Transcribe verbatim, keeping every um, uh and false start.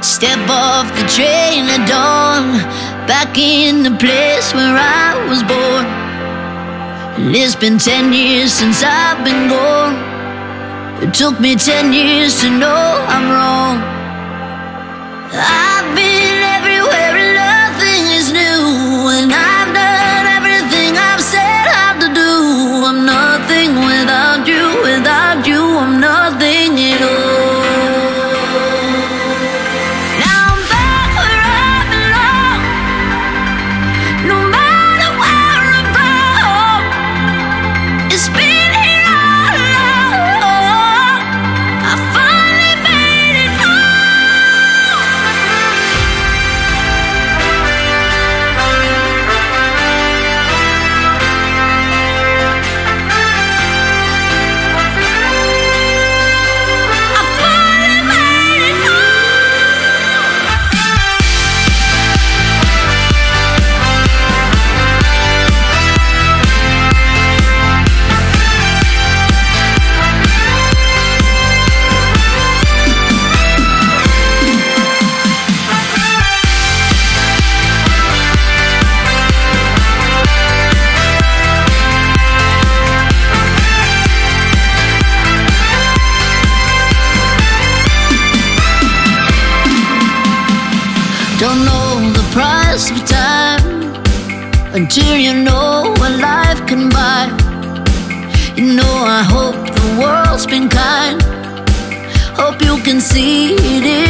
Step off the train at dawn, back in the place where I was born. And it's been ten years since I've been gone. It took me ten years to know I'm wrong. I've been everywhere and nothing is new, and I've done everything I've said how to do. I'm nothing without you, without you I'm nothing at all. Don't know the price of time until you know what life can buy. You know, I hope the world's been kind. Hope you can see it